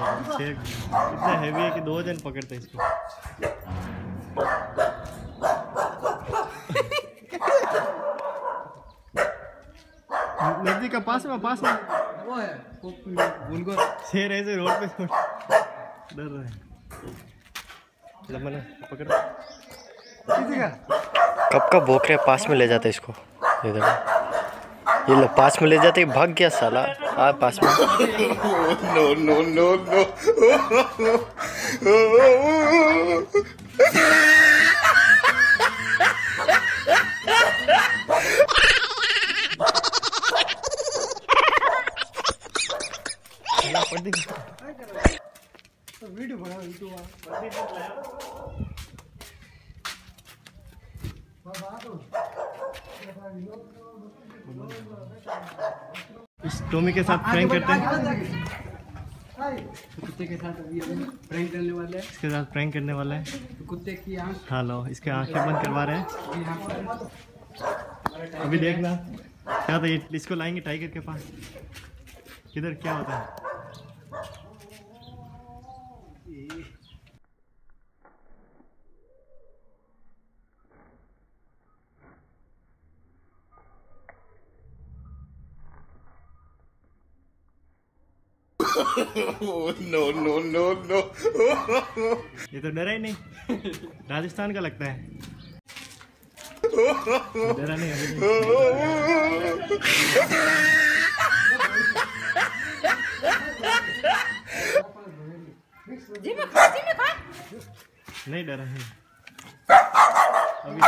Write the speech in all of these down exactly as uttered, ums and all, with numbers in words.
शेर इतना हैवी है कि दो जन पकड़ते हैं इसको। नजदीक का पास में पास में वो है उनको शेर ऐसे रोड पे डर रहे हैं। लमन पकड़ कब का भोंक रहे, पास में ले जाते इसको। ये देखो, ये लो पास में ले जाते, भाग गया साला। आ पास में। No no no no video बना वीडियो इस टॉमी के साथ प्रैंक करते हैं। कुत्ते के साथ अभी हम प्रैंक करने वाले हैं। इसके साथ प्रैंक करने वाले हैं। कुत्ते की आँख हाँ लो, इसके आंखें बंद करवा रहे हैं। अभी देखना क्या था, ये इसको लाएंगे टाइगर के पास। किधर क्या होता है? नो नो नो नो ये तो डरा ही नहीं, राजस्थान का लगता है। डरा नहीं अभी नहीं डरा है अभी।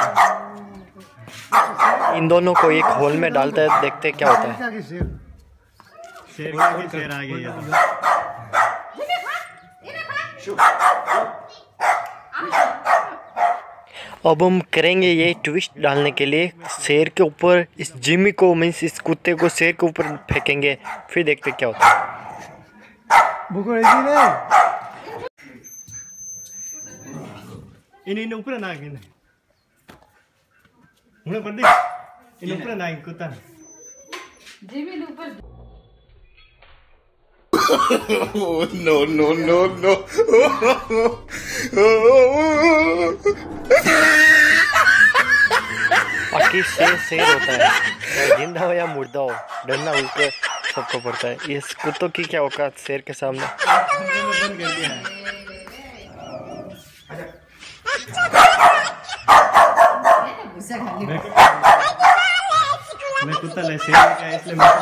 इन दोनों को एक होल में डालते हैं, देखते हैं क्या होता है। शेर आगे शेर आ गया। अब हम करेंगे ये ट्विस्ट डालने के लिए, शेर के ऊपर इस जिमी को, मीन्स इस कुत्ते को शेर के ऊपर फेंकेंगे, फिर देखते क्या होता है। इन इन ऊपर ना गिन मुझे पड़ दे, इन ऊपर ना कुत्ता जिमी ऊपर। नो नो नो नो बाकी शेर शेर होता है, चाहे जिंदा हो या मुर्दा हो, डरना उल्टे सबको पड़ता है। इस कुत्तों की क्या औकात शेर के सामने। बंद कर दिया है। मैं कुत्ता ले शेर का इसलिए मैं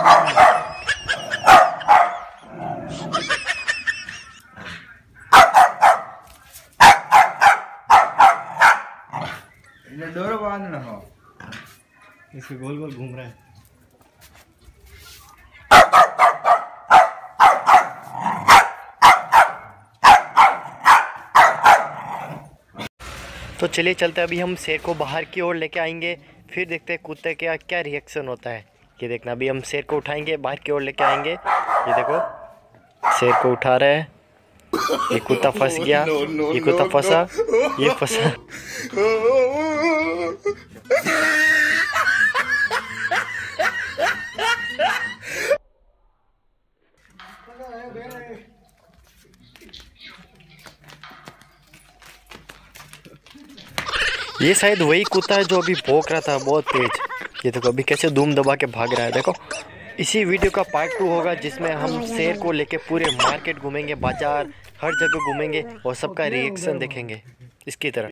डोर बांधना हो। इसके गोल गोल घूम रहा है। तो चलिए चलते हैं, अभी हम शेर को बाहर की ओर लेके आएंगे, फिर देखते हैं कुत्ते का क्या रिएक्शन होता है। ये देखना, अभी हम शेर को उठाएंगे, बाहर की ओर लेके आएंगे। ये देखो शेर को उठा रहे हैं। ये कुत्ता फंस गया, ये कुत्ता फंसा, ये फंसा। ये शायद वही कुत्ता है जो अभी भौंक रहा था बहुत तेज। ये देखो अभी कैसे धूम दबा के भाग रहा है। देखो इसी वीडियो का पार्ट टू होगा, जिसमें हम शेर को लेके पूरे मार्केट घूमेंगे, बाजार हर जगह घूमेंगे और सबका रिएक्शन देखेंगे इसकी तरह।